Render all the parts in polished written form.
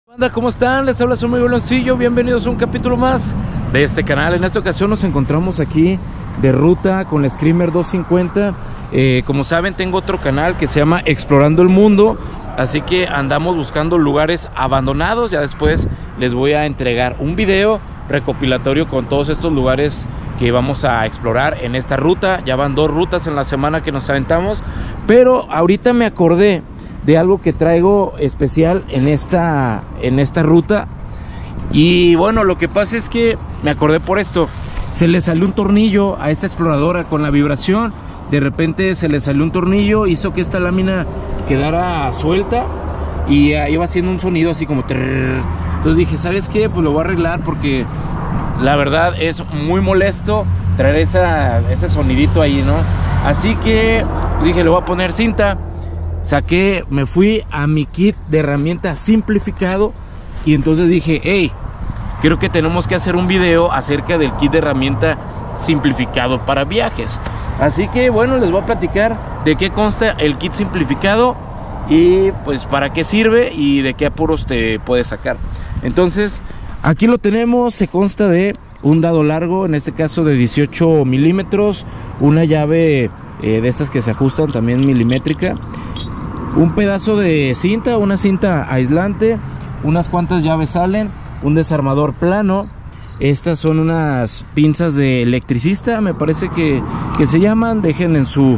Hola, ¿cómo están? Les habla su amigo Leoncillo. Bienvenidos a un capítulo más de este canal. En esta ocasión nos encontramos aquí de ruta con la Screamer 250. Como saben, tengo otro canal que se llama Explorando el Mundo, así que andamos buscando lugares abandonados. Ya después les voy a entregar un video recopilatorio con todos estos lugares que vamos a explorar en esta ruta. Ya van 2 rutas en la semana que nos aventamos, pero ahorita me acordé de algo que traigo especial en esta ruta. Y bueno, lo que pasa es que me acordé por esto. Se le salió un tornillo a esta exploradora con la vibración. De repente se le salió un tornillo, hizo que esta lámina quedara suelta y iba haciendo un sonido así como trrr. Entonces dije, ¿sabes qué? Pues lo voy a arreglar, porque la verdad es muy molesto traer ese sonidito ahí, ¿no? Así que dije, le voy a poner cinta. Me fui a mi kit de herramientas simplificado y entonces dije, hey, creo que tenemos que hacer un video acerca del kit de herramienta simplificado para viajes. Así que bueno, les voy a platicar de qué consta el kit simplificado y pues para qué sirve y de qué apuros te puede sacar. Entonces, aquí lo tenemos. Se consta de un dado largo, en este caso de 18 milímetros, una llave de estas que se ajustan también milimétrica, un pedazo de cinta, una cinta aislante, unas cuantas llaves Allen, un desarmador plano. Estas son unas pinzas de electricista, me parece que se llaman. Dejen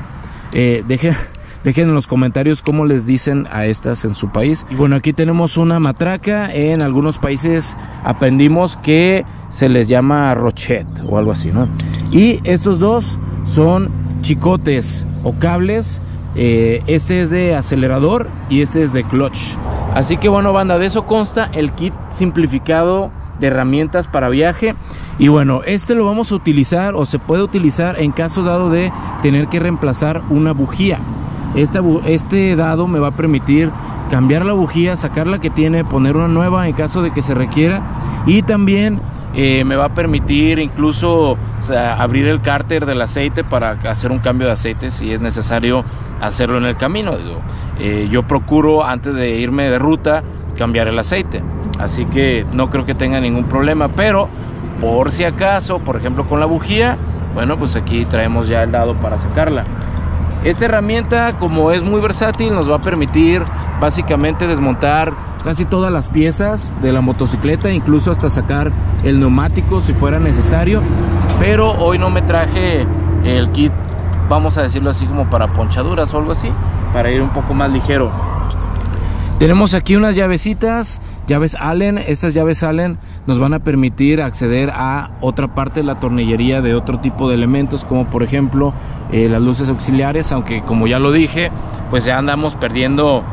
en los comentarios cómo les dicen a estas en su país. Y bueno, aquí tenemos una matraca. En algunos países aprendimos que se les llama rochet o algo así, ¿no? Y estos dos son chicotes o cables. Este es de acelerador y este es de clutch. Así que bueno, banda, de eso consta el kit simplificado de herramientas para viaje. Y bueno, este lo vamos a utilizar, o se puede utilizar en caso dado de tener que reemplazar una bujía. Este dado me va a permitir cambiar la bujía, sacar la que tiene, poner una nueva en caso de que se requiera. Y también me va a permitir incluso, o sea, abrir el cárter del aceite para hacer un cambio de aceite si es necesario hacerlo en el camino. Yo procuro, antes de irme de ruta, cambiar el aceite, así que no creo que tenga ningún problema. Pero por si acaso, por ejemplo con la bujía, bueno, pues aquí traemos ya el dado para sacarla. Esta herramienta, como es muy versátil, nos va a permitir básicamente desmontar casi todas las piezas de la motocicleta, incluso hasta sacar el neumático si fuera necesario. Pero hoy no me traje el kit, vamos a decirlo así, como para ponchaduras o algo así, para ir un poco más ligero. Tenemos aquí unas llavecitas, llaves Allen. Estas llaves Allen nos van a permitir acceder a otra parte de la tornillería de otro tipo de elementos, como por ejemplo las luces auxiliares, aunque como ya lo dije, pues ya andamos perdiendo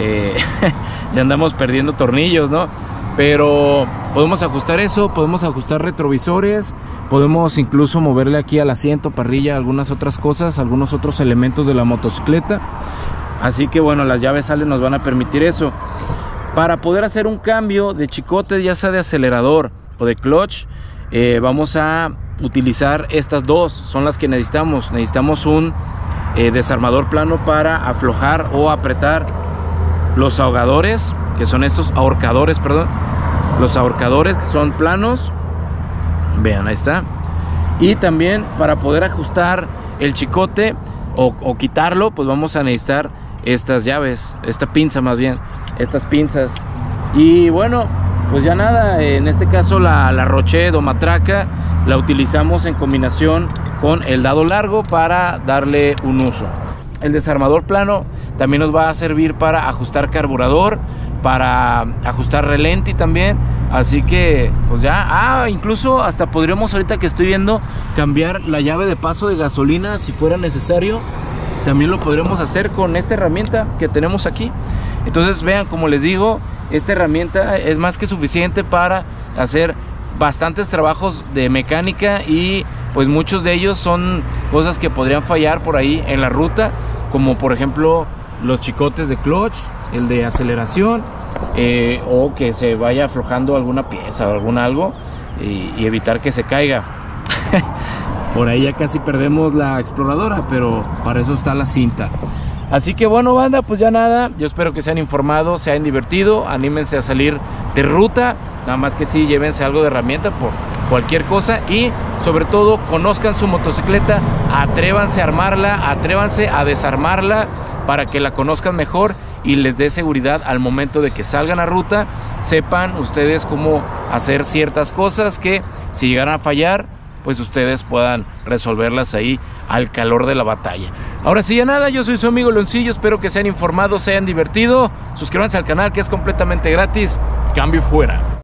tornillos, ¿no? Pero podemos ajustar eso, podemos ajustar retrovisores, podemos incluso moverle aquí al asiento, parrilla, algunas otras cosas, algunos otros elementos de la motocicleta. Así que bueno, las llaves Allen nos van a permitir eso. Para poder hacer un cambio de chicotes, ya sea de acelerador o de clutch, vamos a utilizar estas dos, son las que necesitamos. Necesitamos un desarmador plano para aflojar o apretar los ahogadores, que son estos ahorcadores, perdón. Los ahorcadores que son planos, vean, ahí está. Y también para poder ajustar el chicote o quitarlo, pues vamos a necesitar estas llaves, esta pinza más bien, estas pinzas. Y bueno, pues ya nada, en este caso la rochet o matraca la utilizamos en combinación con el dado largo para darle un uso. El desarmador plano también nos va a servir para ajustar carburador, para ajustar relenti también. Así que pues ya, incluso hasta podríamos, ahorita que estoy viendo, cambiar la llave de paso de gasolina si fuera necesario. También lo podremos hacer con esta herramienta que tenemos aquí. Entonces vean, como les digo, esta herramienta es más que suficiente para hacer bastantes trabajos de mecánica, y pues muchos de ellos son cosas que podrían fallar por ahí en la ruta, como por ejemplo los chicotes de clutch, el de aceleración, o que se vaya aflojando alguna pieza o algo y evitar que se caiga. Por ahí ya casi perdemos la exploradora, pero para eso está la cinta. Así que bueno, banda, pues ya nada, yo espero que se hayan informado, se hayan divertido, anímense a salir de ruta, nada más que sí, llévense algo de herramienta por cualquier cosa y sobre todo conozcan su motocicleta, atrévanse a armarla, atrévanse a desarmarla para que la conozcan mejor y les dé seguridad al momento de que salgan a ruta, sepan ustedes cómo hacer ciertas cosas que si llegaran a fallar, pues ustedes puedan resolverlas ahí al calor de la batalla. Ahora sí, ya nada, yo soy su amigo Leoncillo, espero que se hayan informado, se hayan divertido, suscríbanse al canal que es completamente gratis, cambio y fuera.